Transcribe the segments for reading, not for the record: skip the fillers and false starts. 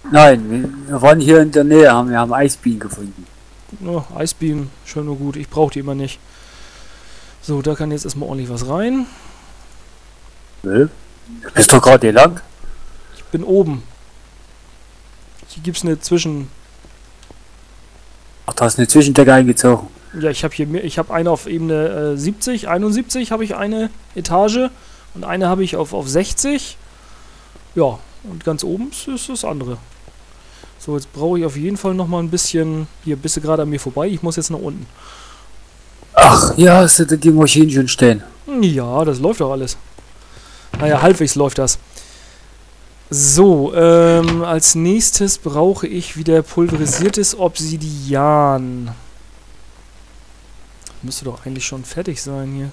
Nein, wir waren hier in der Nähe, wir haben Eisbienen gefunden. Oh, Eisbienen, schön und gut. Ich brauche die immer nicht. So, da kann jetzt erstmal ordentlich was rein. Nö. Bist du gerade hier lang? Ich bin oben. Hier gibt es eine Zwischen... Ach, da ist eine Zwischendecke eingezogen. Ja, ich habe hier ich habe eine auf Ebene 70, 71 habe ich eine Etage und eine habe ich auf 60. Ja, und ganz oben ist das andere. So, jetzt brauche ich auf jeden Fall noch mal ein bisschen... Hier, bist du gerade an mir vorbei? Ich muss jetzt nach unten. Ach, ja, hast du denn die Maschinen schon stehen? Ja, das läuft doch alles. Naja, halbwegs läuft das. So, als nächstes brauche ich wieder pulverisiertes Obsidian. Müsste doch eigentlich schon fertig sein hier.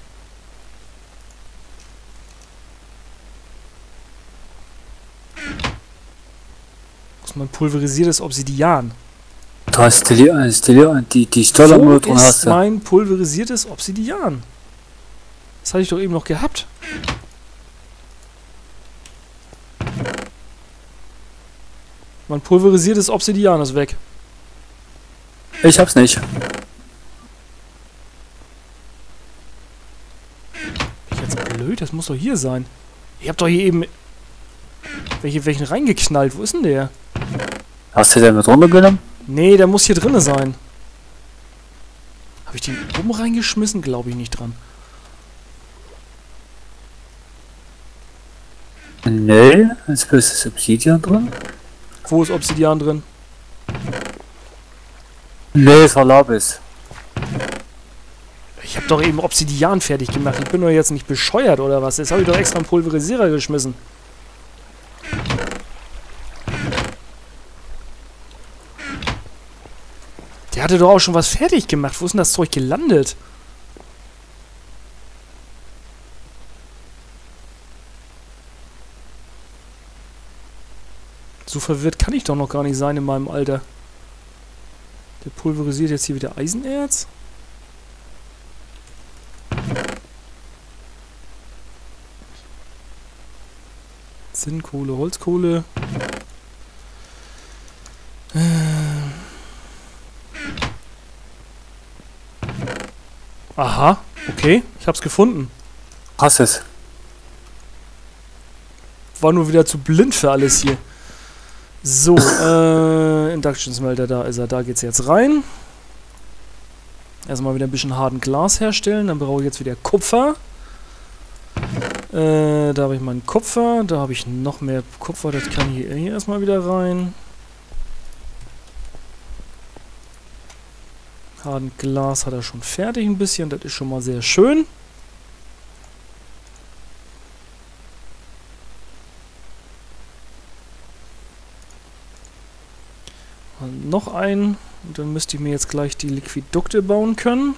Was ist mein pulverisiertes Obsidian? Da hast du die Stollermüll drin Wo hast ist du. mein pulverisiertes Obsidian? Das hatte ich doch eben noch gehabt. Mein pulverisiertes Obsidian ist weg. Ich hab's nicht. Bin ich jetzt blöd? Das muss doch hier sein. Ich hab doch hier eben... welchen reingeknallt? Wo ist denn der? Hast du den mit runtergenommen? Nee, der muss hier drinne sein. Habe ich den oben reingeschmissen? Glaube ich nicht dran. Nee, ist bloß das Obsidian drin. Wo ist Obsidian drin? Nee, es war Lapis. Ich habe doch eben Obsidian fertig gemacht. Ich bin doch jetzt nicht bescheuert oder was? Jetzt habe ich doch extra einen Pulverisierer geschmissen. Der hatte doch auch schon was fertig gemacht. Wo ist denn das Zeug gelandet? So verwirrt kann ich doch noch gar nicht sein in meinem Alter. Der pulverisiert jetzt hier wieder Eisenerz. Zinnkohle, Holzkohle. Aha, okay. Ich hab's gefunden. Hast es. War nur wieder zu blind für alles hier. So, Induction Smelter, da ist er. Da geht's jetzt rein. Erstmal wieder ein bisschen harten Glas herstellen. Dann brauche ich jetzt wieder Kupfer. Da habe ich meinen Kupfer. Da habe ich noch mehr Kupfer. Das kann hier erstmal wieder rein. Harten Glas hat er schon fertig ein bisschen. Das ist schon mal sehr schön. Und noch einen. Und dann müsste ich mir jetzt gleich die Liquidukte bauen können.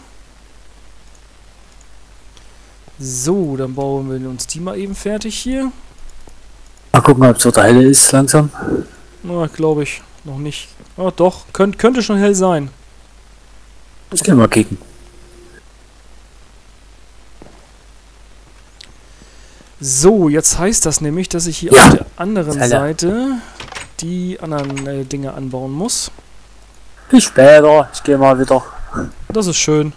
So, dann bauen wir uns die mal eben fertig hier. Mal gucken, ob es so hell ist langsam. Na, glaube ich noch nicht. Ah, doch, könnte schon hell sein. Ich kann mal kicken. So, jetzt heißt das nämlich, dass ich hier Ja, auf der anderen Zeller. Seite die anderen Dinge anbauen muss. Bis später, ich gehe mal wieder. Das ist schön.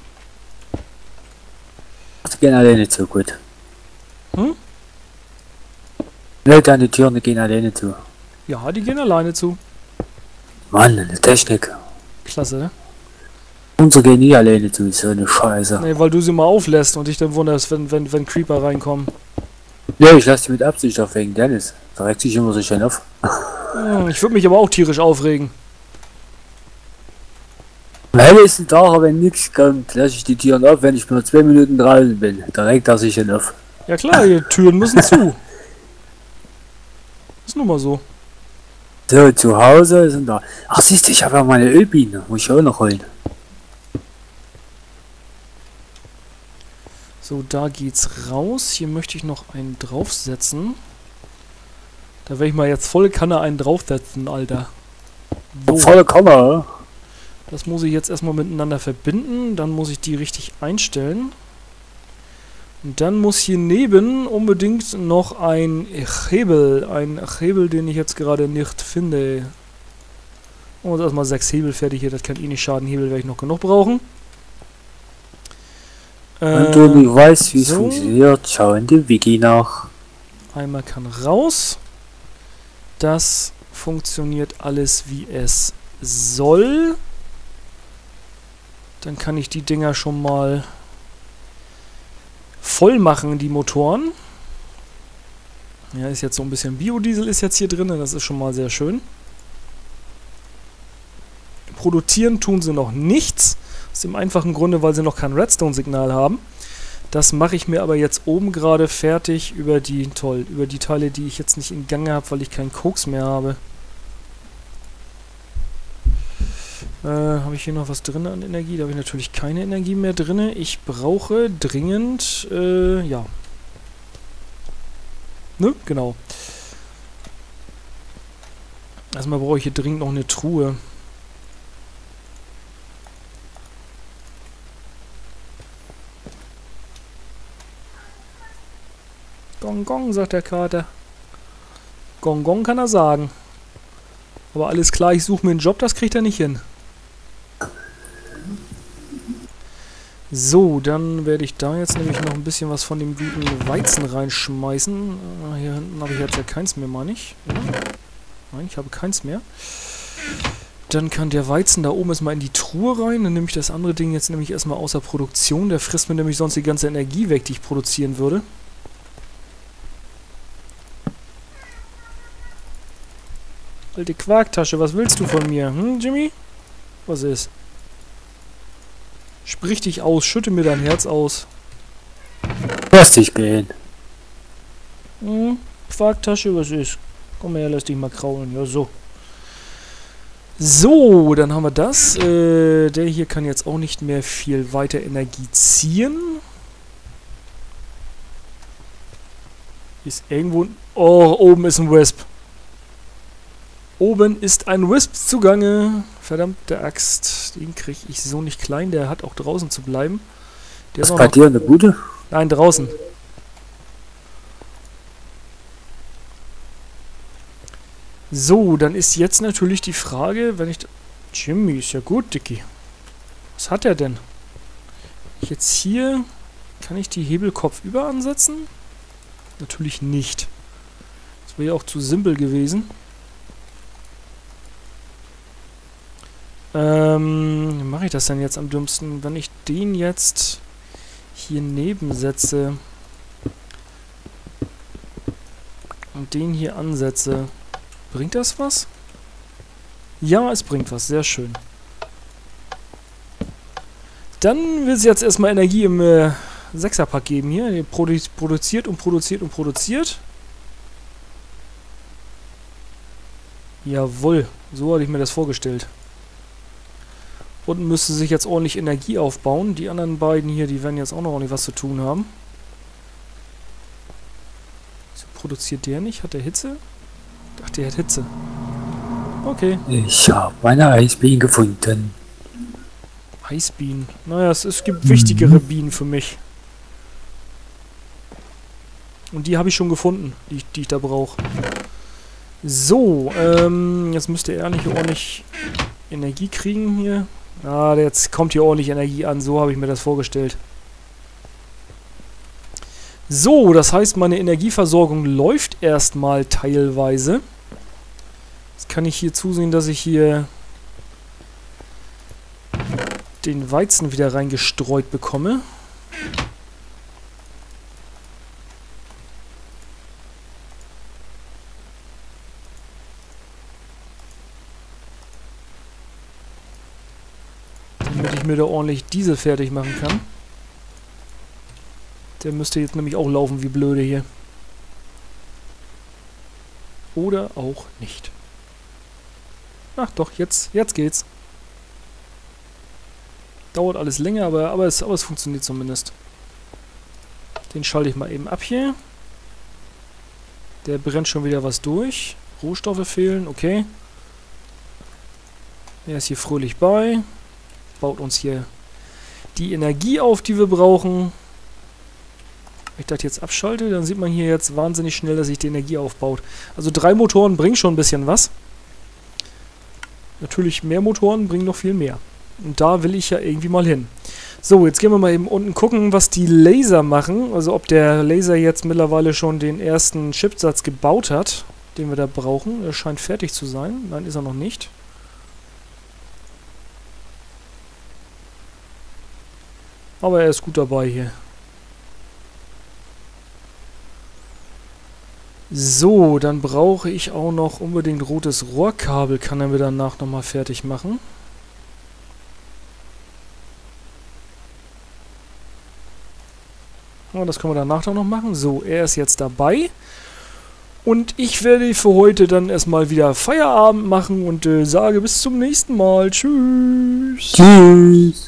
Die gehen alle nicht so gut. Hm? Ne, deine Türen gehen alleine zu. Ja, die gehen alleine zu. Mann, eine Technik. Klasse, ne? Unsere gehen nie alleine zu, so eine Scheiße. Nee, weil du sie mal auflässt und dich dann wunderst, wenn Creeper reinkommen. Ja, ich lasse die mit Absicht auf wegen Dennis. Da regt sich immer so schön auf. Ich würde mich aber auch tierisch aufregen. Hell ist ein Tag, wenn nichts kommt, lasse ich die Türen auf, wenn ich nur 2 Minuten draußen bin. Da regt er sich schon auf. Ja klar, die Türen müssen zu. Ist nun mal so. So, zu Hause sind da. Ach, siehst du, ich habe ja meine Ölbiene. Muss ich auch noch holen. So, da geht's raus. Hier möchte ich noch einen draufsetzen. Da werde ich mal jetzt volle Kanne einen draufsetzen, Alter. So, Volle Kammer. das muss ich jetzt erstmal miteinander verbinden. Dann muss ich die richtig einstellen. Und dann muss hier neben unbedingt noch ein Hebel, den ich jetzt gerade nicht finde. Und erstmal 6 Hebel fertig hier, das kann eh nicht schaden. Hebel werde ich noch genug brauchen. Wenn du nicht weißt, wie es so. funktioniert, schau in dem Wiki nach. Einmal kann raus. Das funktioniert alles wie es soll. Dann kann ich die Dinger schon mal voll machen, die Motoren. Ja, ist jetzt so ein bisschen Biodiesel ist jetzt hier drin, das ist schon mal sehr schön. Produzieren tun sie noch nichts. Aus dem einfachen Grunde, weil sie noch kein Redstone-Signal haben. Das mache ich mir aber jetzt oben gerade fertig über die Teile, die ich jetzt nicht in Gange habe, weil ich keinen Koks mehr habe. Habe ich hier noch was drin an Energie? Da habe ich natürlich keine Energie mehr drin. Ich brauche dringend, ja. Ne? Genau. Erstmal brauche ich hier dringend noch eine Truhe. Gong Gong, sagt der Kater. Gong Gong kann er sagen. Aber alles klar, ich suche mir einen Job, das kriegt er nicht hin. So, dann werde ich da jetzt nämlich noch ein bisschen was von dem guten Weizen reinschmeißen. Hier hinten habe ich jetzt ja keins mehr, meine ich. Ja? Nein, ich habe keins mehr. Dann kann der Weizen da oben erstmal in die Truhe rein. Dann nehme ich das andere Ding jetzt nämlich erstmal außer Produktion. Der frisst mir nämlich sonst die ganze Energie weg, die ich produzieren würde. Alte Quarktasche, was willst du von mir? Hm, Jimmy? Was ist? Sprich dich aus, schütte mir dein Herz aus. Lass dich gehen. Hm, Quarktasche, was ist? Komm her, lass dich mal kraulen. Ja, so. So, dann haben wir das. Der hier kann jetzt auch nicht mehr viel weiter Energie ziehen. Ist irgendwo... Oh, oben ist ein Wisp. Oben ist ein Wisp zugange. Verdammte Axt. Den kriege ich so nicht klein. Der hat auch draußen zu bleiben. Der ist bei dir in der Bude? Nein, draußen. So, dann ist jetzt natürlich die Frage, wenn ich... Jimmy, ist ja gut, Dicky. Was hat er denn? Jetzt hier... Kann ich die Hebelkopf über ansetzen? Natürlich nicht. Das wäre ja auch zu simpel gewesen. Wie mache ich das denn jetzt am dümmsten? Wenn ich den jetzt hier neben setze und den hier ansetze, bringt das was? Ja, es bringt was. Sehr schön. Dann wird es jetzt erstmal Energie im 6er-Pack geben hier. Der produziert und produziert und produziert. Jawohl, so hatte ich mir das vorgestellt. Und müsste sich jetzt ordentlich Energie aufbauen. Die anderen beiden hier, die werden jetzt auch noch ordentlich was zu tun haben. So produziert der nicht? Hat der Hitze? Ach, der hat Hitze. Okay. Ich habe meine Eisbienen gefunden. Eisbienen. Naja, es gibt wichtigere Bienen für mich. Und die habe ich schon gefunden, die ich da brauche. So, jetzt müsste er nicht ordentlich Energie kriegen hier. Ah, jetzt kommt hier ordentlich Energie an. So habe ich mir das vorgestellt. So, das heißt, meine Energieversorgung läuft erstmal teilweise. Jetzt kann ich hier zusehen, dass ich hier den Weizen wieder reingestreut bekomme. Damit ich mir da ordentlich Diesel fertig machen kann. Der müsste jetzt nämlich auch laufen wie blöde hier. Oder auch nicht. Ach doch, jetzt geht's. Dauert alles länger, aber es funktioniert zumindest. Den schalte ich mal eben ab hier. Der brennt schon wieder was durch. Rohstoffe fehlen, okay. Er ist hier fröhlich bei. Baut uns hier die Energie auf, die wir brauchen. Wenn ich das jetzt abschalte, dann sieht man hier jetzt wahnsinnig schnell, dass sich die Energie aufbaut. Also 3 Motoren bringen schon ein bisschen was. Natürlich mehr Motoren bringen noch viel mehr. Und da will ich ja irgendwie mal hin. So, jetzt gehen wir mal eben unten gucken, was die Laser machen. Also ob der Laser jetzt mittlerweile schon den ersten Chipsatz gebaut hat, den wir da brauchen. Er scheint fertig zu sein. Nein, ist er noch nicht. Aber er ist gut dabei hier. So, dann brauche ich auch noch unbedingt rotes Rohrkabel. Kann er mir danach nochmal fertig machen. Ja, das können wir danach dann noch machen. So, er ist jetzt dabei. Und ich werde für heute dann erstmal wieder Feierabend machen und sage bis zum nächsten Mal. Tschüss. Tschüss.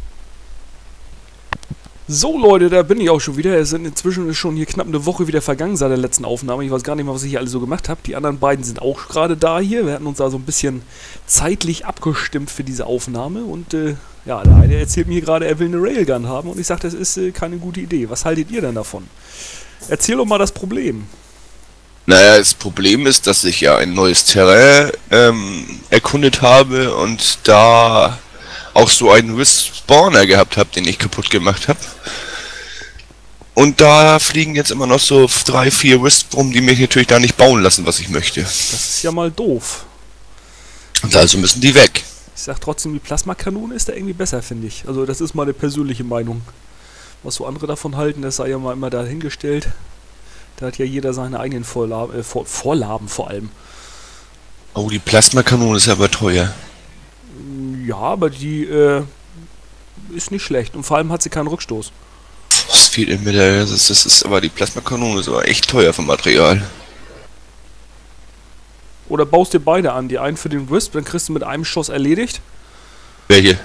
So Leute, da bin ich auch schon wieder. Es sind inzwischen schon hier knapp eine Woche wieder vergangen seit der letzten Aufnahme. Ich weiß gar nicht mehr, was ich hier alles so gemacht habe. Die anderen beiden sind auch gerade da hier. Wir hatten uns da so ein bisschen zeitlich abgestimmt für diese Aufnahme. Und ja, der eine erzählt mir gerade, er will eine Railgun haben. Und ich sage, das ist keine gute Idee. Was haltet ihr denn davon? Erzähl doch mal das Problem. Naja, das Problem ist, dass ich ja ein neues Terrain erkundet habe und da auch so einen Wisp-Spawner gehabt habe, den ich kaputt gemacht habe. Und da fliegen jetzt immer noch so 3, 4 Wisps rum, die mich natürlich da nicht bauen lassen, was ich möchte. Das ist ja mal doof. Und also müssen die weg. Ich sag trotzdem, die Plasmakanone ist da irgendwie besser, finde ich. Also das ist meine persönliche Meinung. Was so andere davon halten, das sei ja mal immer dahingestellt. Da hat ja jeder seine eigenen Vorlaben vor allem. Oh, die Plasmakanone ist aber teuer. Ja, aber die ist nicht schlecht. Und vor allem hat sie keinen Rückstoß. Was fehlt mir da? Das ist aber die Plasmakanone ist aber echt teuer vom Material. Oder baust dir beide an. Die einen für den Wisp, dann kriegst du mit einem Schuss erledigt. Welche?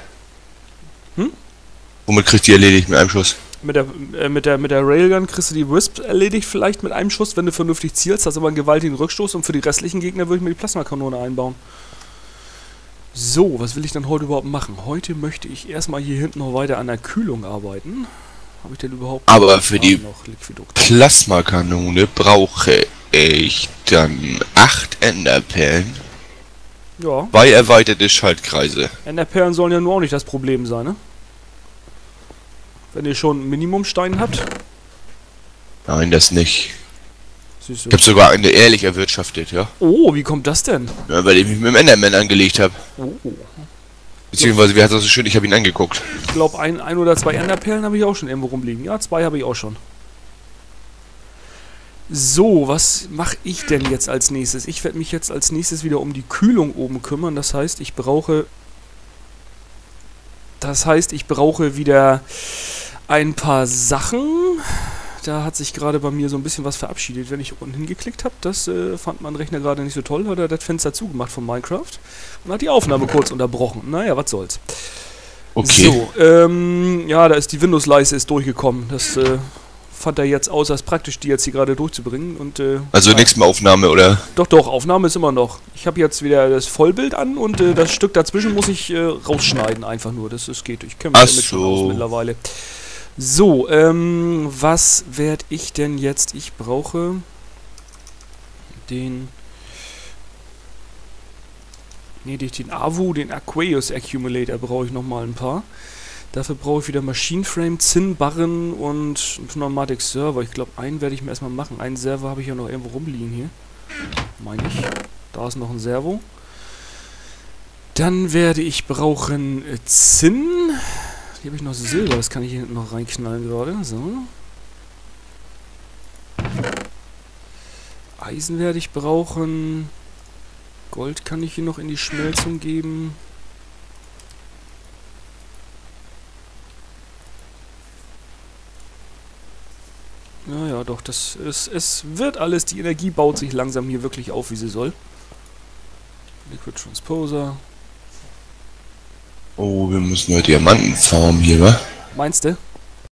Womit kriegst du die erledigt mit einem Schuss? Mit der Railgun kriegst du die Wisp erledigt vielleicht mit einem Schuss, wenn du vernünftig zielst. Hast aber einen gewaltigen Rückstoß und für die restlichen Gegner würde ich mir die Plasmakanone einbauen. So, was will ich dann heute überhaupt machen? Heute möchte ich erstmal hier hinten noch weiter an der Kühlung arbeiten. Habe ich denn überhaupt aber für die noch Liquidukte? Plasmakanone brauche ich dann 8 Enderperlen. Ja. 2 erweiterte Schaltkreise. Enderperlen sollen ja nur auch nicht das Problem sein, ne? Wenn ihr schon Minimumstein habt. Nein, das nicht. Siehst du. Ich habe sogar eine ehrlich erwirtschaftet, ja. Oh, wie kommt das denn? Ja, weil ich mich mit dem Enderman angelegt habe. Oh. Beziehungsweise, wie hat das so schön, ich habe ihn angeguckt. Ich glaube, ein oder 2 Enderperlen habe ich auch schon irgendwo rumliegen. Ja, 2 habe ich auch schon. So, was mache ich denn jetzt als nächstes? Ich werde mich jetzt als nächstes wieder um die Kühlung oben kümmern. Das heißt, ich brauche wieder ein paar Sachen. Da hat sich gerade bei mir so ein bisschen was verabschiedet, wenn ich unten hingeklickt habe. Das fand mein Rechner gerade nicht so toll. Hat er das Fenster zugemacht von Minecraft und hat die Aufnahme kurz unterbrochen. Naja, was soll's. Okay. So, ja, da ist die Windows-Leiste durchgekommen. Das fand er jetzt aus als praktisch, die jetzt hier gerade durchzubringen. Und, also nichts mehr Aufnahme, oder? Doch, Aufnahme ist immer noch. Ich habe jetzt wieder das Vollbild an und das Stück dazwischen muss ich rausschneiden, einfach nur. Das geht. Ich kenne mich damit schon aus mittlerweile. So, was werde ich denn jetzt? Ich brauche den AVU, den Aqueous Accumulator brauche ich nochmal ein paar. Dafür brauche ich wieder Machine Frame, Zinnbarren und einen Pneumatic Server. Ich glaube, einen werde ich mir erstmal machen. Einen Server habe ich ja noch irgendwo rumliegen hier. Meine ich. Da ist noch ein Servo. Dann werde ich brauchen Zinn. Hier habe ich noch Silber, das kann ich hier hinten noch reinknallen gerade. So. Eisen werde ich brauchen. Gold kann ich hier noch in die Schmelzung geben. Naja, doch, es wird alles, die Energie baut sich langsam hier wirklich auf, wie sie soll. Liquid Transposer. Oh, wir müssen heute Diamanten farmen hier, wa? Meinst du?